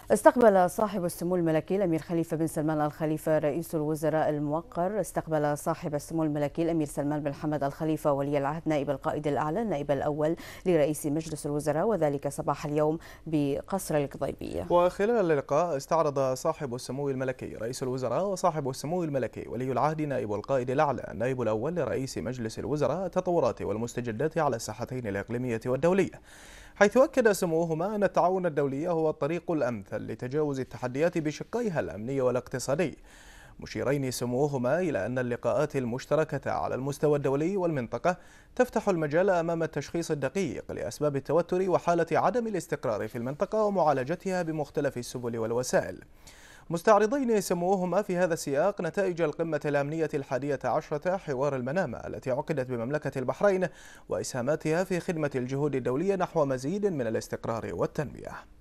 استقبل صاحب السمو الملكي الأمير خليفة بن سلمان آل خليفة رئيس الوزراء الموقر. استقبل صاحب السمو الملكي الأمير سلمان بن حمد آل خليفة ولي العهد نائب القائد الأعلى النائب الأول لرئيس مجلس الوزراء، وذلك صباح اليوم بقصر القضيبية. وخلال اللقاء استعرض صاحب السمو الملكي رئيس الوزراء وصاحب السمو الملكي ولي العهد نائب القائد الأعلى النائب الأول لرئيس مجلس الوزراء التطورات والمستجدات على الساحتين الإقليمية والدولية، حيث أكد سموهما أن التعاون الدولي هو الطريق الأمثل لتجاوز التحديات بشقيها الأمني والاقتصادي، مشيرين سموهما إلى أن اللقاءات المشتركة على المستوى الدولي والمنطقة تفتح المجال أمام التشخيص الدقيق لأسباب التوتر وحالة عدم الاستقرار في المنطقة ومعالجتها بمختلف السبل والوسائل، مستعرضين سموهما في هذا السياق نتائج القمة الأمنية 11 حوار المنامة التي عقدت بمملكة البحرين وإسهاماتها في خدمة الجهود الدولية نحو مزيد من الاستقرار والتنمية.